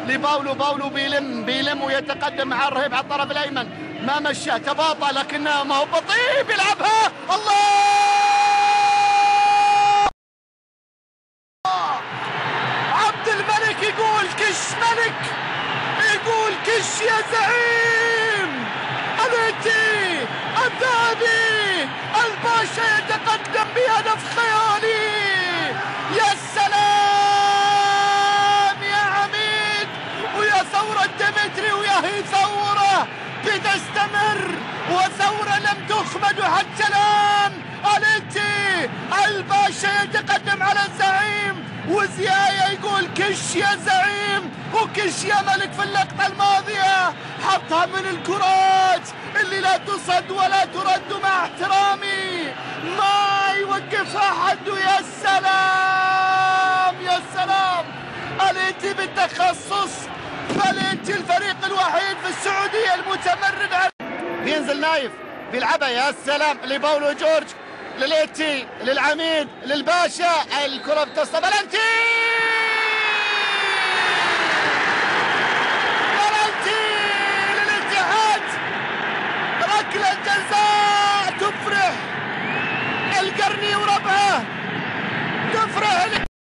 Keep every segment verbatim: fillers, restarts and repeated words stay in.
لباولو. باولو بيلم بيلم ويتقدم مع الرهيب على الطرف الايمن، ما مشى تباطأ لكنه ما هو بطيء، بيلعبها الله. عبد الملك يقول كش ملك، يقول كش يا زعيم. الاتي الذهبي الباشا يتقدم بهدف خيالي. يا سلام يا عميد، ويا ثورة ديمتري، ويا هي ثورة بتستمر وثورة لم تخمد حتى الآن. الاتي الباشا يتقدم على الزعيم، وزيايا يقول كش يا زعيم وكش يا ملك. في اللقطة الماضية حطها من الكرات اللي لا تصد ولا ترد، مع احترامي ما يوقفها حد. يا سلام يا سلام، الاتي بالتخصص، فالاتي الفريق الوحيد في السعودية المتمرد على. بينزل نايف بيلعبها، يا سلام، لباولو جورج، للاتي، للعميد، للباشا، الكرة بتصل بلنتي، بلنتي للاتحاد، ركلة جزاء تفرح القرني وربعه، تفرح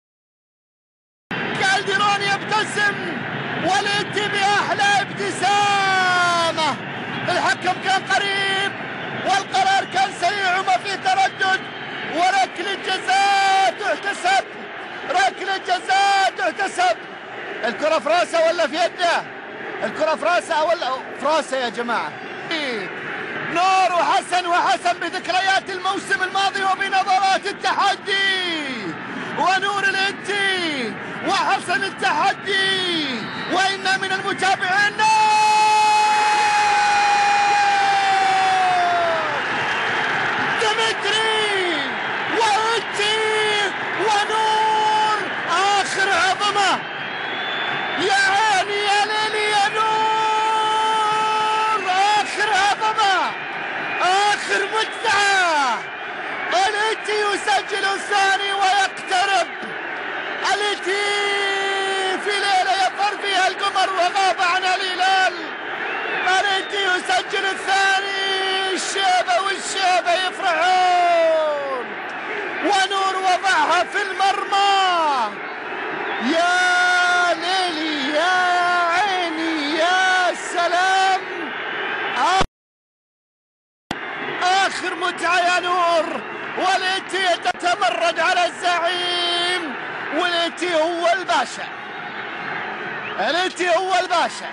كالديرون يبتسم، والاتي بأحلى ابتسامة. الحكم كان قريب والقرار كان سريع وما في تردد، وركلة جزاء تحتسب، ركلة جزاء تحتسب. الكرة في راسه ولا في يده؟ الكرة في راسه ولا في راسه يا جماعة؟ نور وحسن، وحسن بذكريات الموسم الماضي وبنظرات التحدي، ونور الاتي وحسن التحدي، وإن من المتابعين ديمتري واتي ونور. آخر عظمة، يا عيني يا ليلي يا نور، آخر عظمة، آخر متعة. الاتي يسجل الثاني ويقترب، الاتي في ليلة يظهر فيها القمر وغاب عن الهلال، الاتي يسجل الثاني. الشيبة والشيبة يفرحون، ونور وضعها في المرمى. يا ليلي يا عيني يا سلام، آخر متعة يا نور. والاتي يتمرد على الزعيم، والاتي هو الباشا، الاتي هو الباشا.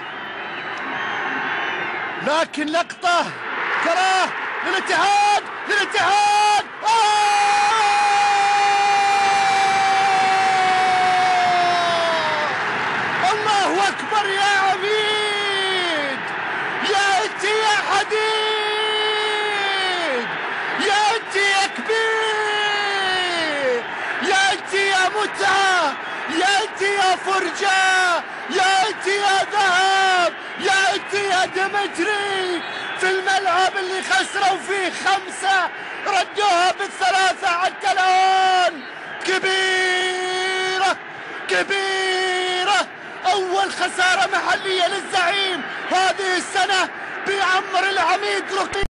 لكن لقطة كراه للاتحاد، للاتحاد. الله أكبر يا عميد، يا اتي يا حديد، يا اتي يا كبير، يا اتي يا متعة، يا اتي يا فرجة، يا اتي يا ذهب، يا اتي يا ديمتري. في الملعب اللي خسروا فيه خمسة ردوها بالثلاثة حتى الآن. كبيرة كبيرة، أول خسارة محلية للزعيم هذه السنة بعمر العميد رقيب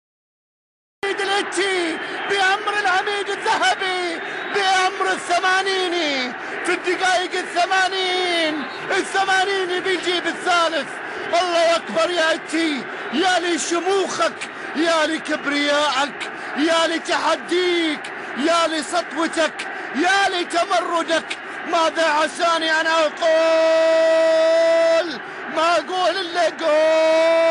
الاتي، بعمر العميد الذهبي، بعمر الثمانيني. في الدقائق الثمانين الثمانين بيجيب الثالث. الله أكبر يا اتي، يا لشموخك، يا لكبريائك، يا لتحديك، يا لسطوتك، يا لتمردك. ماذا عساني أن أقول؟ ما أقول إلا قول.